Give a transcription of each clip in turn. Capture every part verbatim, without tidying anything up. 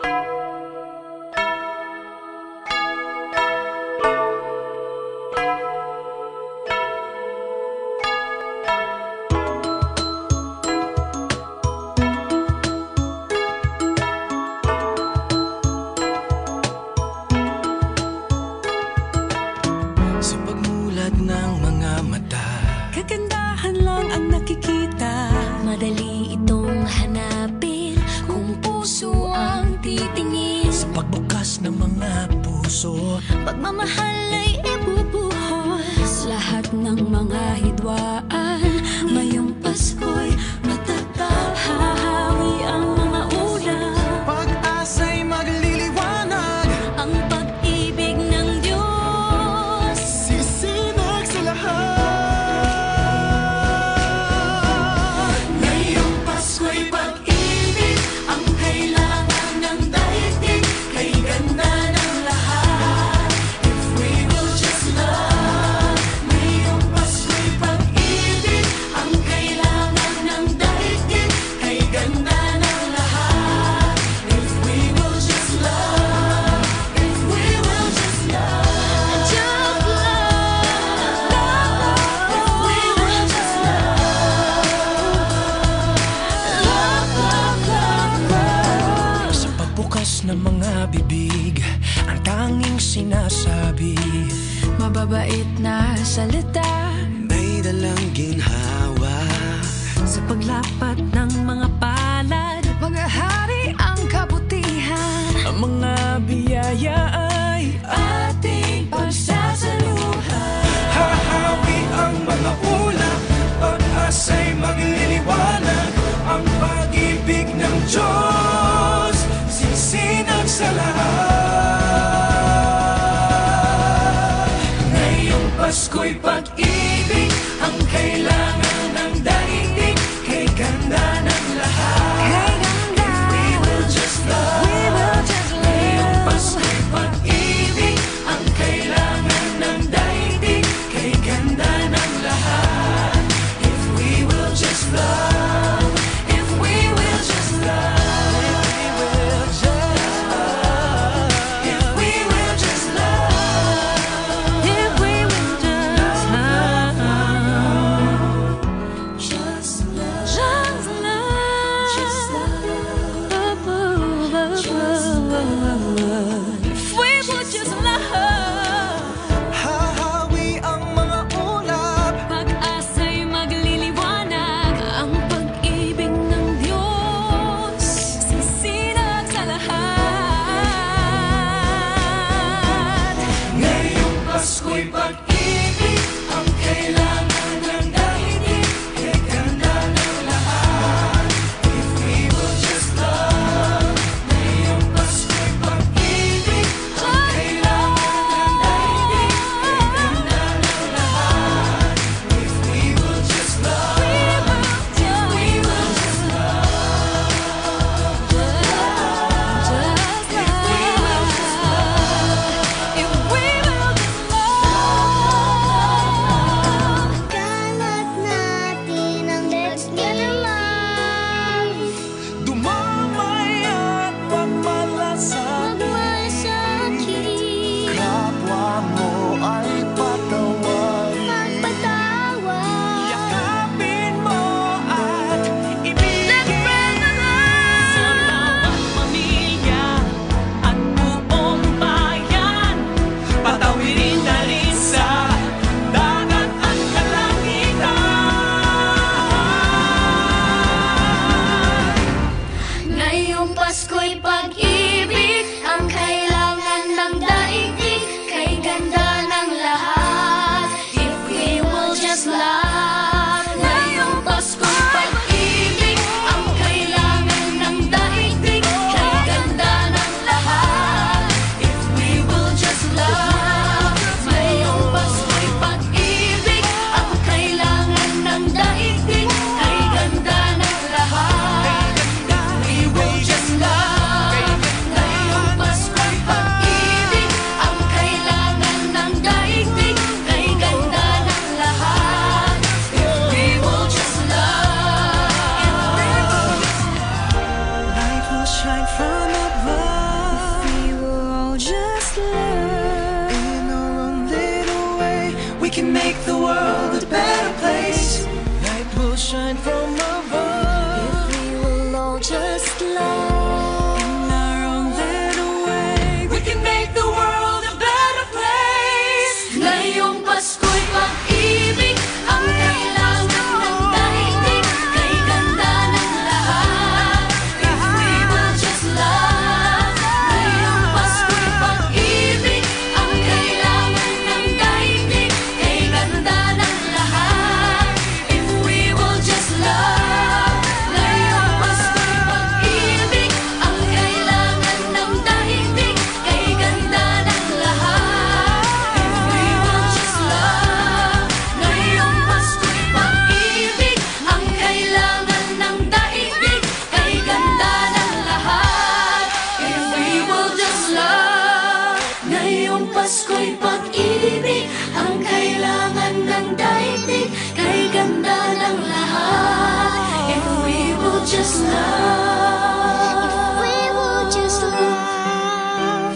Pagmamahal ay ibubuhos lahat ng mga hidwaan. Ngayong Pasko'y matatag, hahawi ang mga ulap. Pag-asa'y magliliwanag, ang pag-ibig ng Diyos sisinag sa lahat. Ngayong Pasko'y pag-ibig ang kailangan ng daigdig. Kay ganda ng lahat, if we will just love. Ngayong Pasko'y pag-ibig ang kailangan ng daigdig. Kay ganda ng lahat, if we will just love. If we will just love, just love, love. If we will just love, love, love, love, love. Sa pagbukas ng mga bibig, ang tanging sinasabi, Mababait na salita, may dalang ginhawa. sa paglapat ng mga palad, maghahari ang kabutihan. Ang mga biyaya ay Ating pagsasaluhan. hahawi ang mga ulap. Pag-asa'y magliliwanag, ang pag-ibig ng Diyos sisinag sa lahat. Ngayong Pasko'y pag-ibig ang kailangan ng daigdig. Kay ganda ng lahat, Kay ganda, if we will just love. we will just Ngayong love. Pasko'y pag-ibig ang kailangan ng daigdig. Kay ganda ng lahat, if we will just love. If we will just love, If we will just love. if we will just love, just love, just love, just love. If we will just love, Hahawi ang mga ulap. pag-asa'y magliliwanag, ang pag-ibig ng Diyos sisinag sa lahat. Ngayong Pasko'y pag-ibig ang kailangan ng daigdig. Kay ganda ng lahat, if we will just love. Ngayong Pasko'y pag-ibig ang kailangan ng daigdig. Kay ganda ng lahat, if we will just love. If we will just love, just love, if we will just love, kalat natin ang let's get alive. Dumamay at pagmalasakit. Magmasakit, Kapwa mo ay patawarin. magpatawad. Yakapin mo at ibigin. Let's spread the love sa bawat pamilya at buong bayan. Patawirin na rin sa dagat at kalangitan. Ngayong Pasko'y pag-ibig ang kailangan ng daigdig. Kay ganda ng lahat, if we will just love. Ngayong Pasko'y pag-ibig ang kailangan ng daigdig. Kay ganda ng lahat, if we will just love. Ngayong Pasko'y pag-ibig ang kailangan ng daigdig. Kay ganda ng lahat, we will just love. can make the world a better place. Light will shine from above If we will all just love in our own little way. We can make the world a better place. Ngayong Pasko'y pag-ibig ang kailangan ng daigdig. Kay ganda ng lahat, if we will just love. Ngayong Pasko'y pag-ibig ang kailangan ng daigdig. Kay ganda ng lahat, if we will just love. Ngayong Pasko'y pag-ibig ang kailangan ng daigdig. Kay ganda ng lahat, if we will just love. Ngayong Pasko'y pag-ibig ang kailangan ng daigdig. Kay ganda ng lahat, if we will just love. Ngayong Pasko'y pag-ibig ang kailangan ng daigdig. Kay ganda ng lahat, if we will just love. If we will just love.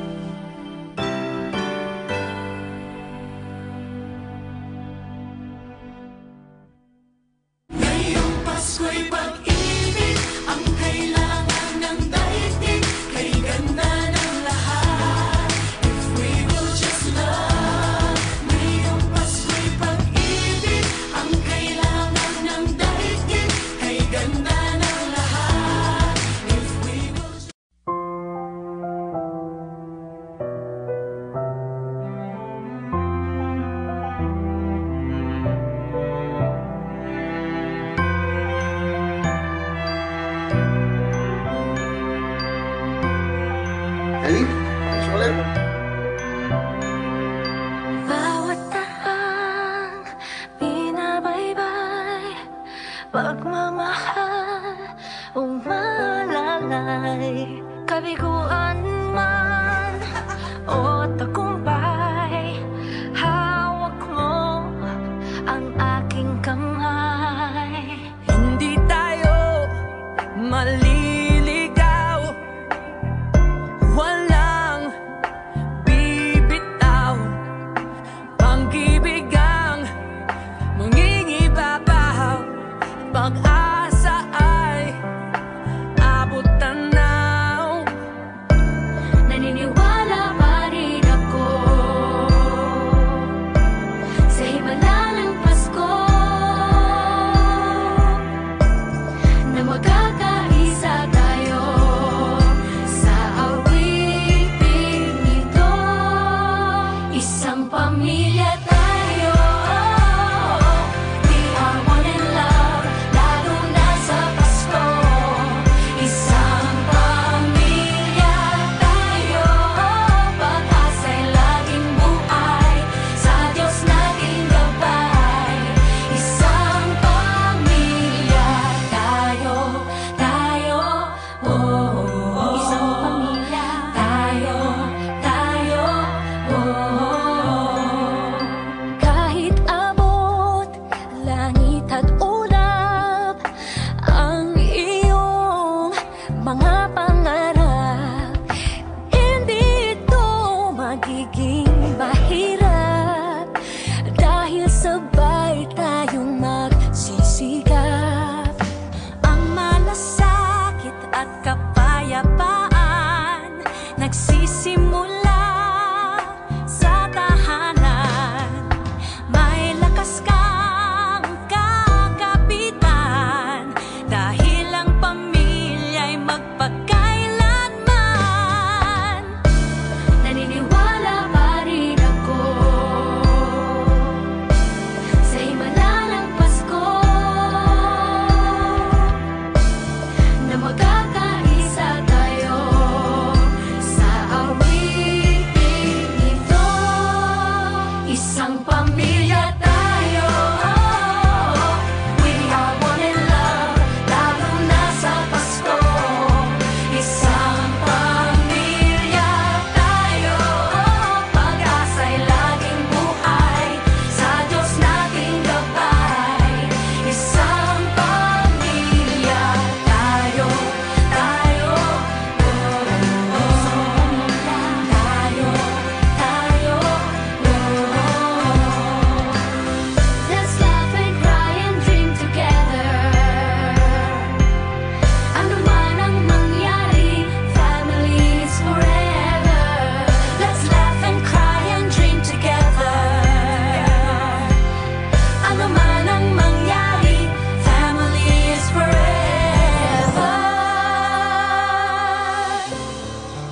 Ngayong Pasko'y pag-ibig ang kailangan ng daigdig. Kay ganda ng lahat, if we will just love. Ngayong Pasko'y pag-ibig ang kailangan ng daigdig. Kay ganda ng lahat, if we will just Ellie, ayos ulit. bawat tahang binabaybay, pagmamahal umalalay. Kabiguan man o tagumpay, hawak mo ang aking kamay. Hindi tayo maliligaw, walang bibitaw. Pag-ibig ang mangingibabaw, pag-asa ay abot tanaw. Naniniwala pa rin ako sa himala ng Pasko, na magkakaisa tayo sa awiting ito. Isang pamilya tayo, we are one in love, lalo na sa Pasko. Isang pamilya tayo, pag-asa'y laging buhay, sa Diyos nating gabay. Isang pamilya tayo, tayo, oh. Isang pamilya tayo, tayo, oh. Kahit abot langit at ulap ang iyong mga pangarap, hindi ito magiging mahirap dahil sabay tayong magsisikap. Ang malasakit at kapayapaan nagsisimula sa tahanan. May lakas kang kakapitan dahil ang pamilya'y magpakailanman. Naniniwala pa rin ako sa himala ng Pasko, na magkakaisa tayo sa awiting ito. Isang pamilya tayo, we are one in love, lalo na sa Pasko.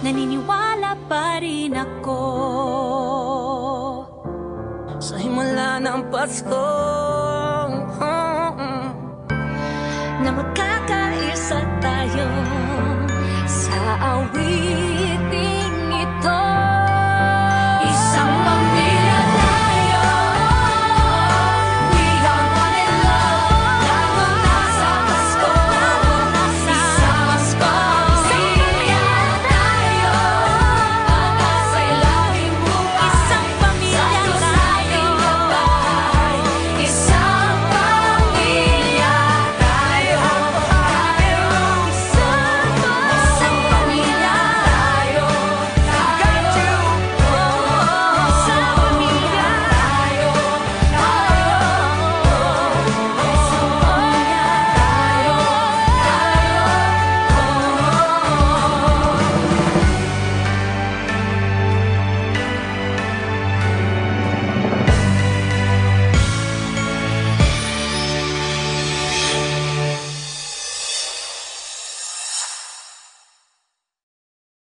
naniniwala pa rin ako sa himala ng Pasko, na magkakaisa tayo.